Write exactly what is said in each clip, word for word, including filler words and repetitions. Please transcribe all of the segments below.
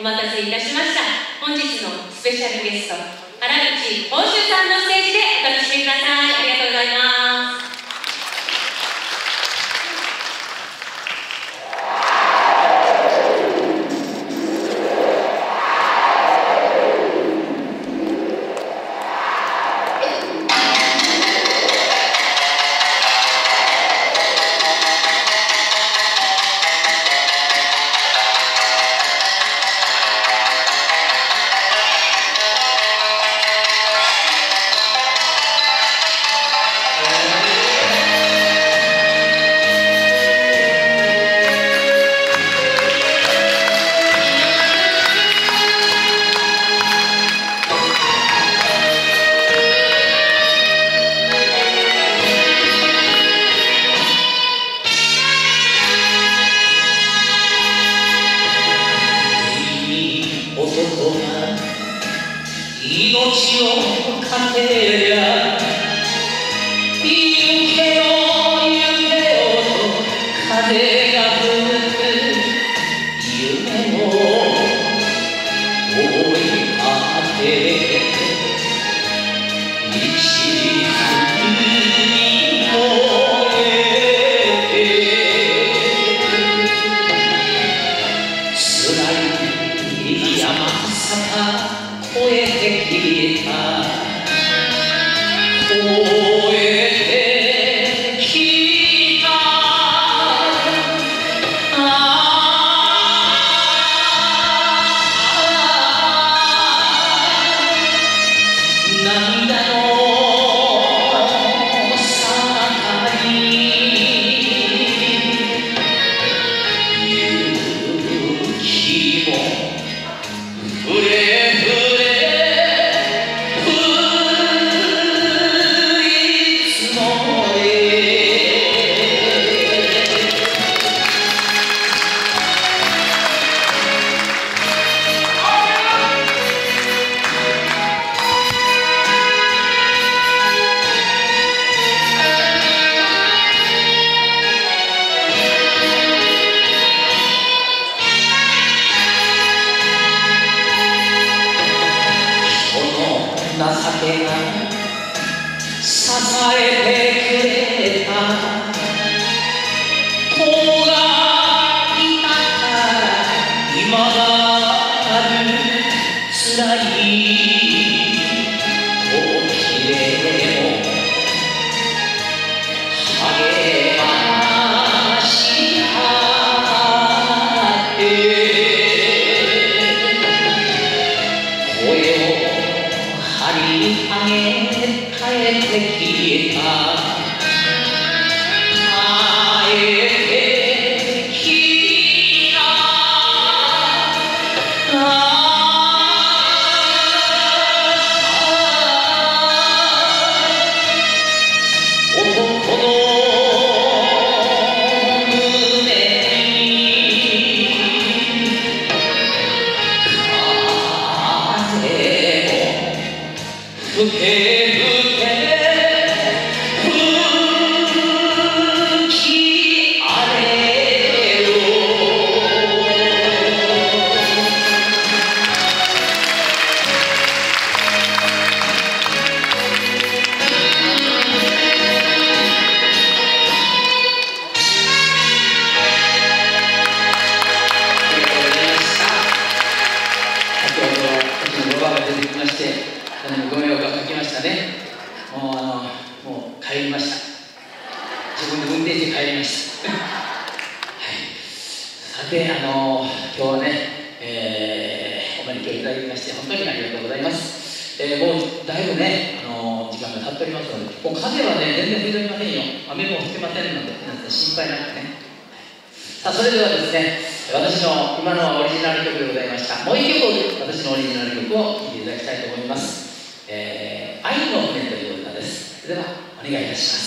待たせいたしました。本日のスペシャルゲスト、原口宝珠さんのステージでお楽しみください。ありがとうございます。 命をかけりゃ行けよ行けよと風が吹く夢を追いかけ一途に燃えて辛い山坂越えてきた越えてきた涙の坂に雪も降れ情けが支えてくれた子がいたから今があるつらい時でも励まし合って声を張り上げ帰ってきた帰ってきた男の胸に風もふけふけ吹き荒れろ先ほど私のロバが出てきましてご迷惑をかけましたね。もうあのもう帰りました。自分で運転して帰りました。はい、さてあの今日はね、えー、お招きをいただきまして本当にありがとうございます。えー、もうだいぶねあの時間が経っておりますので、もう風はね全然吹いておりませんよ。雨も降ってませんので皆さん心配なくね。さあそれではですね、私の今のはオリジナル曲でございました。もう一曲私のオリジナル曲を聴いていただきたいと思います。えー、愛の船という歌です。それではお願いいたします。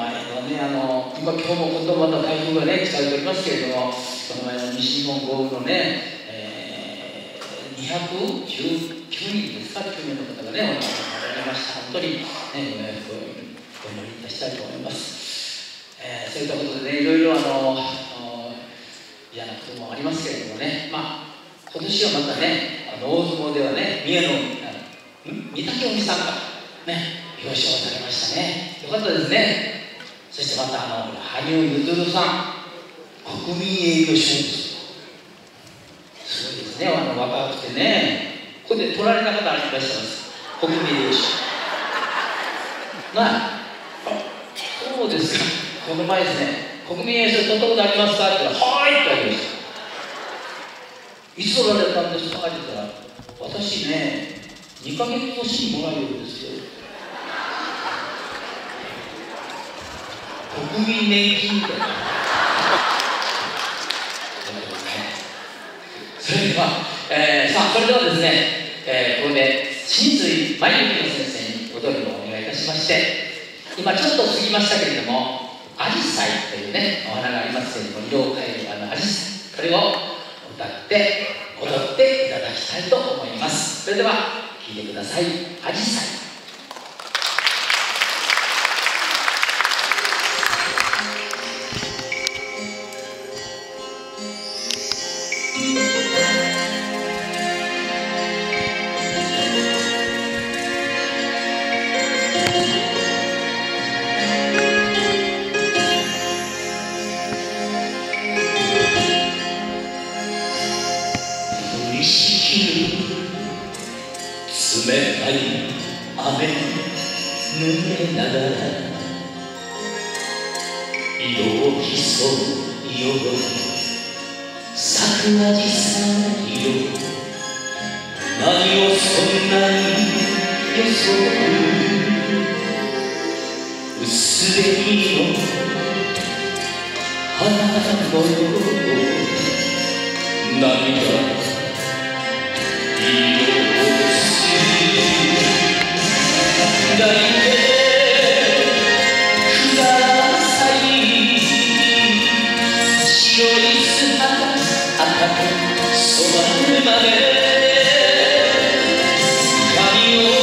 前のね、あの今今日も今度また台風がね近づいておりますけれども、この前の西日本豪雨のね、えー、にひゃくじゅうきゅうにんですか、きゅうにんの方がね、お亡くなりになりました。本当に、ね、ご冥福をお祈りいたしたいと思います。えー、そういったことでね、いろいろあの嫌なこともありますけれどもね、まあ今年はまたね、大相撲ではね、三重の御嶽鬼さんがね、表彰されましたね。よかったですね。そしてまたあの羽生結弦さん、国民栄誉賞です。すごいですね、あの若くてね、ここで取られた方ありましたます。国民栄誉賞。なあ、そうですか。この前ですね、国民栄誉賞取ったことありますかって言ったら、はーいって言われました。いつ取られたんですかって言ったら、私ね、にかげつ越しにもらえるんですよ。国民年金みたいな。それでは、えー、さあ、それではですね、えー、これで新水真由紀の先生に踊りをお願いいたしまして、今ちょっと過ぎましたけれども、アジサイというね、お花がありますけれども、色を変えるあのアジサイ、これを歌って踊っていただきたいと思います。それでは聴いてください。アジサイ。 冷たい雨に濡れながら色を競うよ咲くアジサイよ、何をそんなに装う薄紅の花のよう涙抱いてください、白い砂赤く染まるまで髪を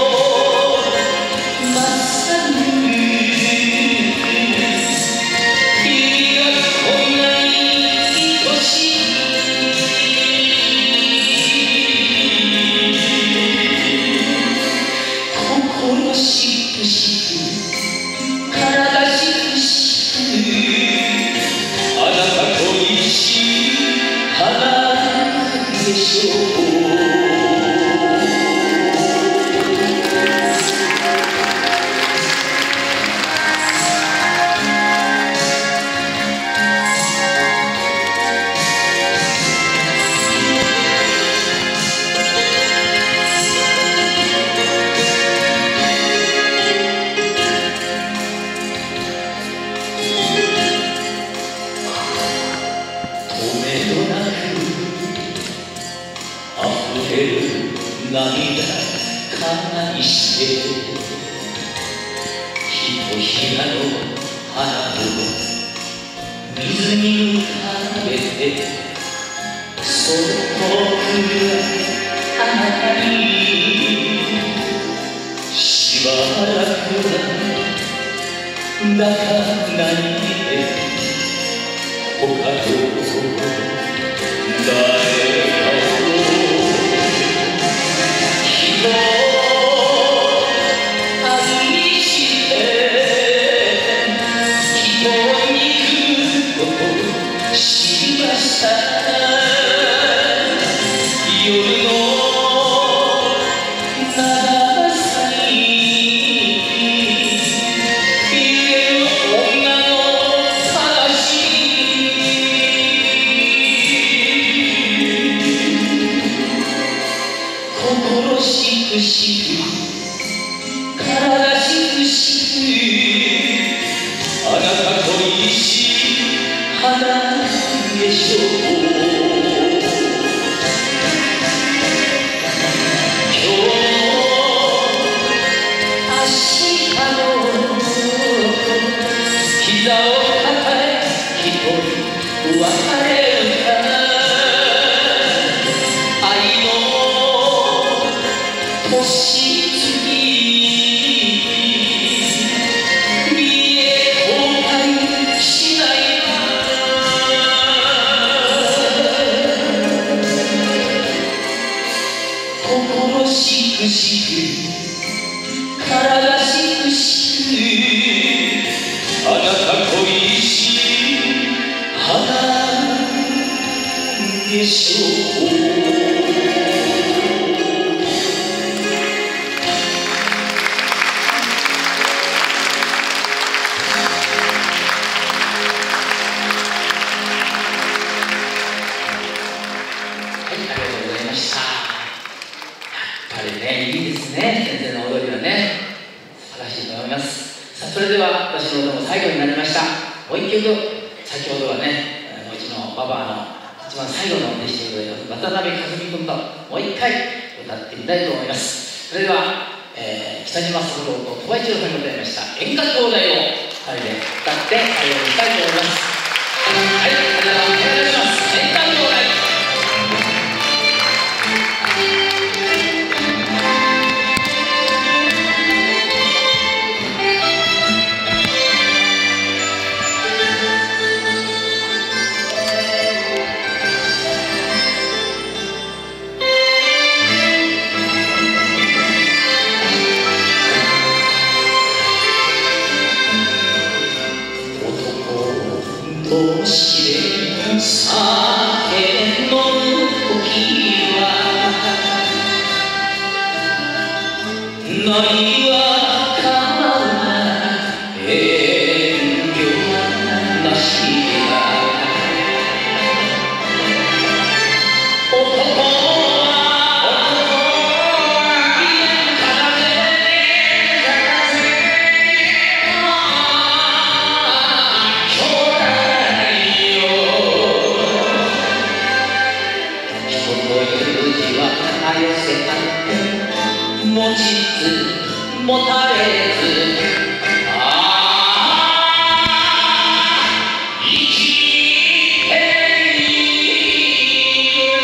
まっさぐ君はこんなに愛しい心しくしく体しくしくあなたと一し花でしょう。涙悲ししてひとひらの花を水に浮かべてそっと来るあなたにしばらくは泣かないで他と誰「 しょう。 それでは私の歌も最後になりました。もう一曲、先ほどはね、もう一のババアの一番最後の弟子でございます渡辺和美君ともう一回歌ってみたいと思います。それでは、えー、北島三郎と鳥羽一郎さんが歌いました演歌兄弟をふたりで歌って最後にしたいと思います。はい、それではお願いします。演歌兄弟。 どうして酒飲むときは何は構うな遠慮なしだ男持ちつ持たれずああ生きている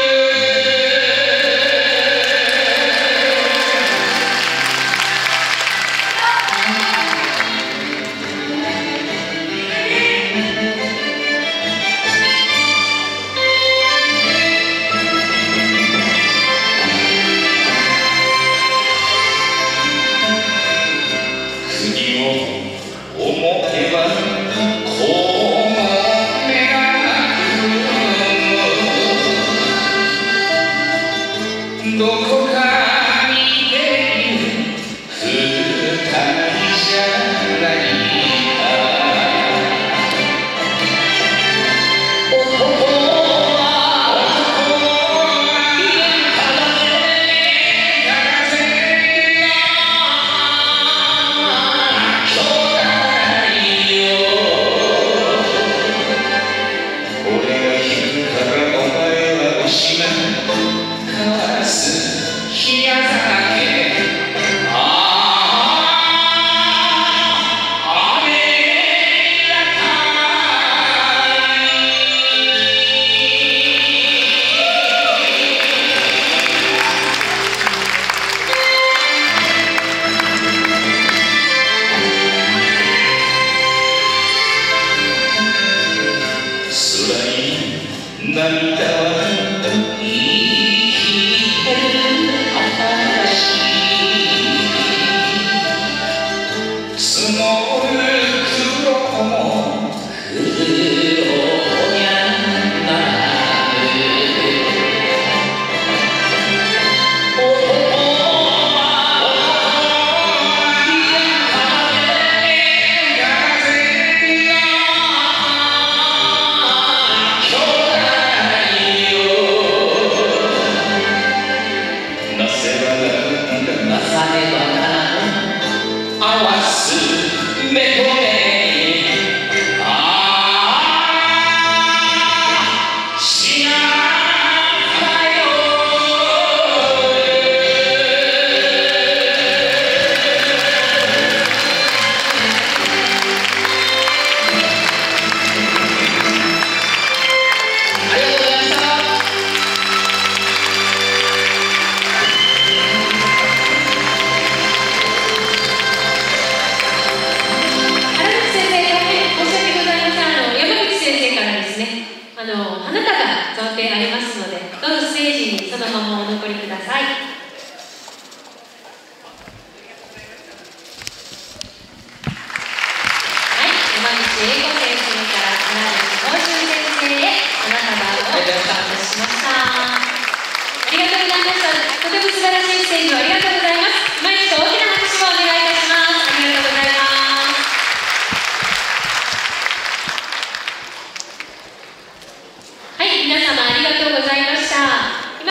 どこかにいている二人じゃないか男は男風風が兄弟よ俺が引くからお前はおしまい冷や酒ああ雨がたい空に涙は生きてる積もる黒も黒にゃなる男は風が兄弟よなせばなさねばならぬ合わす目と目ああしなかよありがとうございました。 あの花束贈呈ありますので、どうぞステージにそのままお残りください。